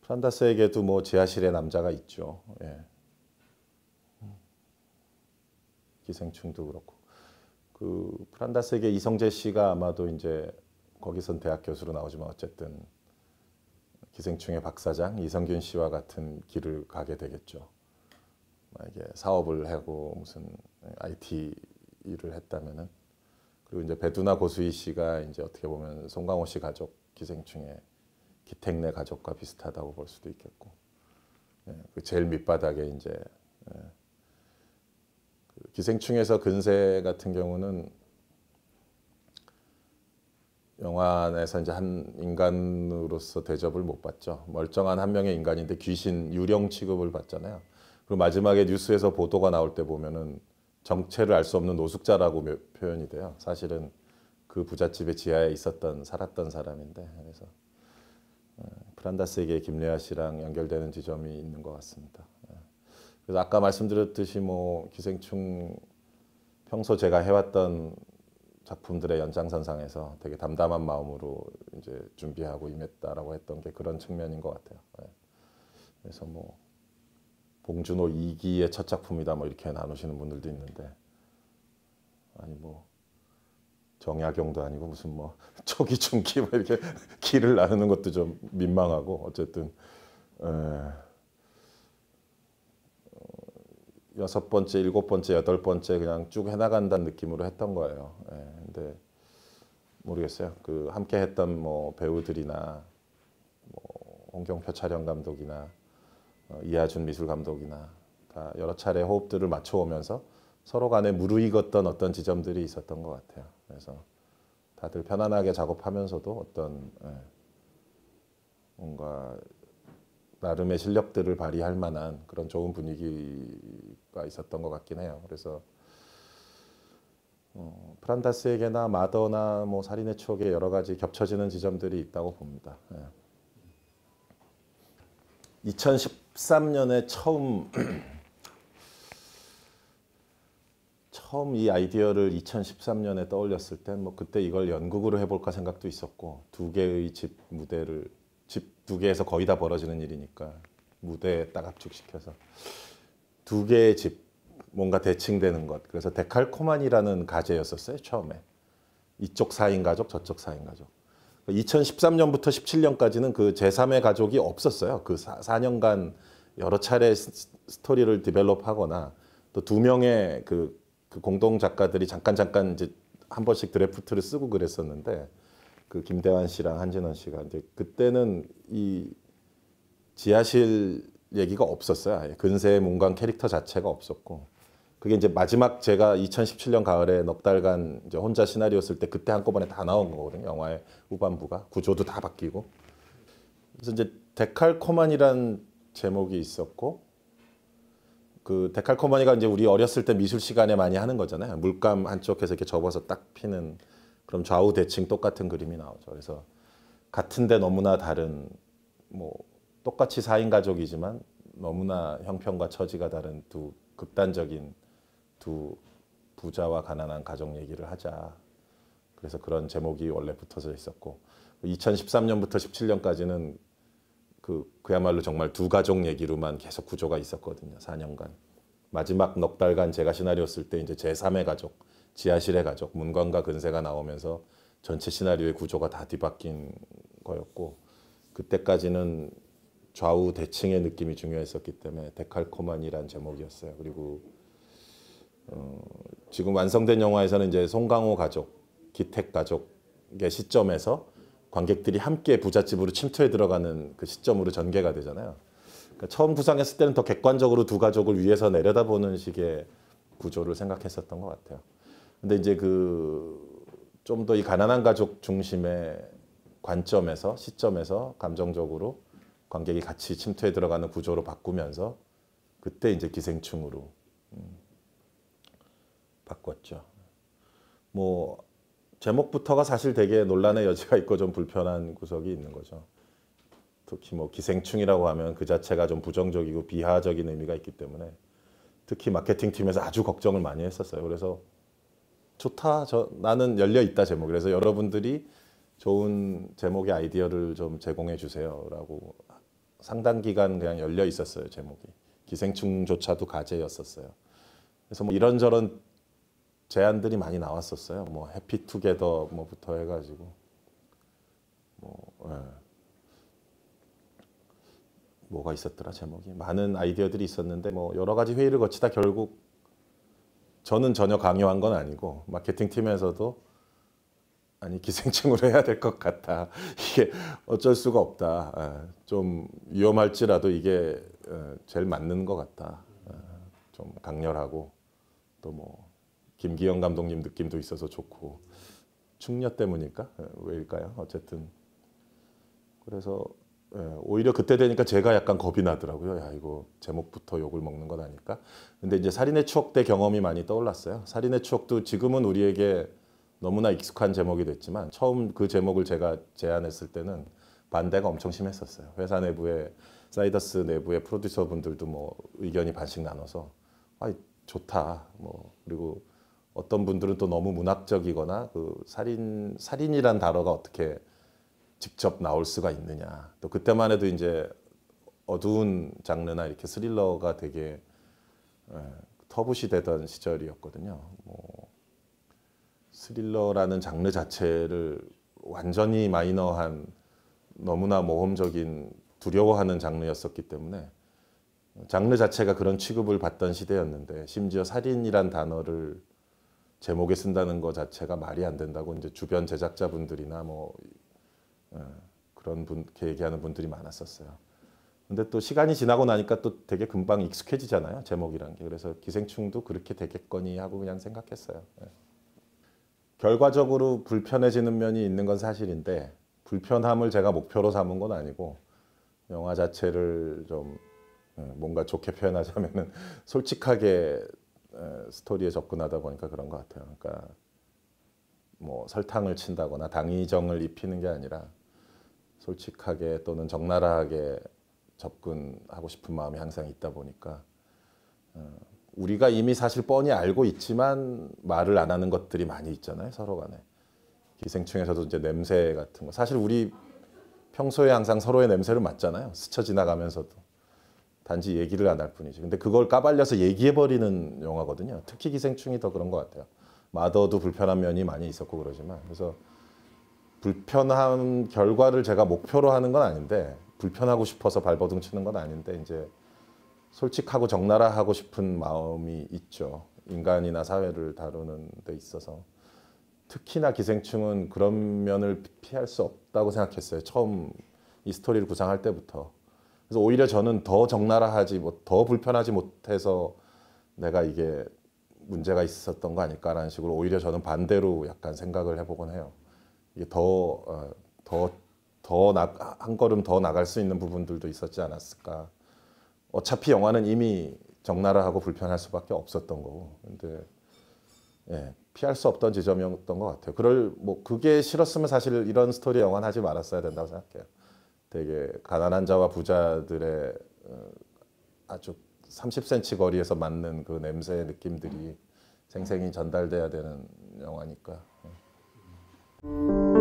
프란다스에게도 뭐 지하실의 남자가 있죠. 예. 기생충도 그렇고. 그 프란다스에게 이성재 씨가 아마도 이제 거기선 대학 교수로 나오지만 어쨌든 기생충의 박사장 이성균 씨와 같은 길을 가게 되겠죠. 만약에 사업을 하고 무슨 IT 일을 했다면은. 그리고 이제 배두나 고수희 씨가 이제 어떻게 보면 송강호 씨 가족 기생충의 기택내 가족과 비슷하다고 볼 수도 있겠고, 예, 그 제일 밑바닥에 이제 예, 그 기생충에서 근세 같은 경우는 영화 안에서 이제 한 인간으로서 대접을 못 받죠. 멀쩡한 한 명의 인간인데 귀신 유령 취급을 받잖아요. 그리고 마지막에 뉴스에서 보도가 나올 때 보면은 정체를 알 수 없는 노숙자라고 표현이 돼요. 사실은 그 부잣집의 지하에 있었던 살았던 사람인데, 그래서 프란다스에게 김래아 씨랑 연결되는 지점이 있는 것 같습니다. 그래서 아까 말씀드렸듯이 뭐 기생충 평소 제가 해왔던 작품들의 연장선상에서 되게 담담한 마음으로 이제 준비하고 임했다라고 했던 게 그런 측면인 것 같아요. 그래서 뭐 봉준호 2기의 첫 작품이다 뭐 이렇게 나누시는 분들도 있는데, 아니 뭐 정약용도 아니고 무슨 뭐 초기 중기 뭐 이렇게 길을 나누는 것도 좀 민망하고, 어쨌든 여섯 번째, 일곱 번째, 여덟 번째 그냥 쭉 해나간다는 느낌으로 했던 거예요. 근데 모르겠어요. 그 함께 했던 뭐 배우들이나 뭐 홍경표 촬영 감독이나 이하준 미술 감독이나 다 여러 차례 호흡들을 맞춰오면서 서로 간에 무르익었던 어떤 지점들이 있었던 것 같아요. 그래서 다들 편안하게 작업하면서도 어떤 뭔가 나름의 실력들을 발휘할 만한 그런 좋은 분위기가 있었던 것 같긴 해요. 그래서 프란다스에게나 마더나 뭐 살인의 추억에 여러 가지 겹쳐지는 지점들이 있다고 봅니다. 2013년에 처음 이 아이디어를 2013년에 떠올렸을 땐 뭐 그때 이걸 연극으로 해볼까 생각도 있었고, 두 개의 집 무대를 집 두 개에서 거의 다 벌어지는 일이니까 무대에 딱 압축시켜서 두 개의 집 뭔가 대칭되는 것, 그래서 데칼코마니라는 가제였었어요. 처음에 이쪽 4인 가족 저쪽 4인 가족. 2013년부터 17년까지는 그 제3의 가족이 없었어요. 그 4년간 여러 차례 스토리를 디벨롭하거나 또 두 명의 그 공동 작가들이 잠깐 이제 한 번씩 드래프트를 쓰고 그랬었는데, 그 김대환 씨랑 한진원 씨가 이제 그때는 이 지하실 얘기가 없었어요. 아예 근세의 문관 캐릭터 자체가 없었고, 그게 이제 마지막 제가 2017년 가을에 넉 달간 이제 혼자 시나리오 쓸 때 그때 한꺼번에 다 나온 거거든요. 영화의 후반부가 구조도 다 바뀌고. 그래서 이제 데칼코마니란 제목이 있었고, 그 데칼코마니가 이제 우리 어렸을 때 미술 시간에 많이 하는 거잖아요. 물감 한쪽에서 이렇게 접어서 딱 피는, 그럼 좌우 대칭 똑같은 그림이 나오죠. 그래서 같은데 너무나 다른, 뭐 똑같이 4인 가족이지만 너무나 형편과 처지가 다른 두 극단적인 두 부자와 가난한 가족 얘기를 하자. 그래서 그런 제목이 원래 붙어져 있었고, 2013년부터 17년까지는 그야말로 정말 두 가족 얘기로만 계속 구조가 있었거든요. 4년간. 마지막 넉 달간 제가 시나리오 쓸 때 이제 제3의 가족, 지하실의 가족, 문관과 근세가 나오면서 전체 시나리오의 구조가 다 뒤바뀐 거였고, 그때까지는 좌우 대칭의 느낌이 중요했었기 때문에 데칼코마니란 제목이었어요. 그리고 지금 완성된 영화에서는 이제 송강호 가족, 기택 가족의 시점에서 관객들이 함께 부잣집으로 침투해 들어가는 그 시점으로 전개가 되잖아요. 그러니까 처음 구상했을 때는 더 객관적으로 두 가족을 위에서 내려다보는 식의 구조를 생각했었던 것 같아요. 근데 이제 좀 더 이 가난한 가족 중심의 관점에서 시점에서 감정적으로 관객이 같이 침투해 들어가는 구조로 바꾸면서 그때 이제 기생충으로 바꿨죠. 뭐 제목부터가 사실 되게 논란의 여지가 있고 좀 불편한 구석이 있는 거죠. 특히 뭐 기생충이라고 하면 그 자체가 좀 부정적이고 비하적인 의미가 있기 때문에 특히 마케팅팀에서 아주 걱정을 많이 했었어요. 그래서 좋다, 나는 열려 있다 제목. 그래서 여러분들이 좋은 제목의 아이디어를 좀 제공해 주세요라고 상당 기간 그냥 열려 있었어요. 제목이. 기생충조차도 가제였었어요. 그래서 뭐 이런저런 제안들이 많이 나왔었어요. 뭐 해피투게더 뭐부터 해가지고 뭐가 있었더라 제목이. 많은 아이디어들이 있었는데 뭐 여러 가지 회의를 거치다 결국 저는 전혀 강요한 건 아니고 마케팅 팀에서도 아니 기생충으로 해야 될 것 같다. 이게 어쩔 수가 없다. 좀 위험할지라도 이게 제일 맞는 것 같다. 좀 강렬하고 또 뭐 김기영 감독님 느낌도 있어서 좋고 충녀 때문일까? 왜일까요? 어쨌든 그래서 오히려 그때 되니까 제가 약간 겁이 나더라고요. 야 이거 제목부터 욕을 먹는 건 아닐까? 근데 이제 살인의 추억 때 경험이 많이 떠올랐어요. 살인의 추억도 지금은 우리에게 너무나 익숙한 제목이 됐지만 처음 그 제목을 제가 제안했을 때는 반대가 엄청 심했었어요. 회사 내부에 사이더스 내부의 프로듀서 분들도 뭐 의견이 반씩 나눠서 아 좋다. 뭐 그리고 어떤 분들은 또 너무 문학적이거나 그 살인이란 단어가 어떻게 직접 나올 수가 있느냐. 또 그때만 해도 이제 어두운 장르나 이렇게 스릴러가 되게 터부시되던 시절이었거든요. 뭐 스릴러라는 장르 자체를 완전히 마이너한 너무나 모험적인 두려워하는 장르였었기 때문에 장르 자체가 그런 취급을 받던 시대였는데 심지어 살인이란 단어를 제목에 쓴다는 것 자체가 말이 안 된다고 이제 주변 제작자분들이나 뭐 그런 이렇게 얘기하는 분들이 많았었어요. 근데 또 시간이 지나고 나니까 또 되게 금방 익숙해지잖아요. 제목이란 게. 그래서 기생충도 그렇게 되겠거니 하고 그냥 생각했어요. 결과적으로 불편해지는 면이 있는 건 사실인데 불편함을 제가 목표로 삼은 건 아니고 영화 자체를 좀 뭔가 좋게 표현하자면은 솔직하게 스토리에 접근하다 보니까 그런 것 같아요. 그러니까 뭐 설탕을 친다거나 당위정을 입히는 게 아니라 솔직하게 또는 적나라하게 접근하고 싶은 마음이 항상 있다 보니까 우리가 이미 사실 뻔히 알고 있지만 말을 안 하는 것들이 많이 있잖아요. 서로 간에. 기생충에서도 이제 냄새 같은 거. 사실 우리 평소에 항상 서로의 냄새를 맡잖아요. 스쳐 지나가면서도. 단지 얘기를 안 할 뿐이지. 근데 그걸 까발려서 얘기해버리는 영화거든요. 특히 기생충이 더 그런 것 같아요. 마더도 불편한 면이 많이 있었고 그러지만. 그래서 불편한 결과를 제가 목표로 하는 건 아닌데 불편하고 싶어서 발버둥 치는 건 아닌데 이제 솔직하고 적나라하고 싶은 마음이 있죠. 인간이나 사회를 다루는 데 있어서. 특히나 기생충은 그런 면을 피할 수 없다고 생각했어요. 처음 이 스토리를 구상할 때부터. 그래서 오히려 저는 더 적나라하지, 더 불편하지 못해서 내가 이게 문제가 있었던 거 아닐까라는 식으로 오히려 저는 반대로 약간 생각을 해보곤 해요. 이게 한 걸음 더 나갈 수 있는 부분들도 있었지 않았을까. 어차피 영화는 이미 적나라하고 불편할 수밖에 없었던 거고. 근데 피할 수 없던 지점이었던 것 같아요. 그게 싫었으면 사실 이런 스토리 영화는 하지 말았어야 된다고 생각해요. 되게 가난한 자와 부자들의 아주 30cm 거리에서 맞는 그 냄새의 느낌들이 생생히 전달돼야 되는 영화니까.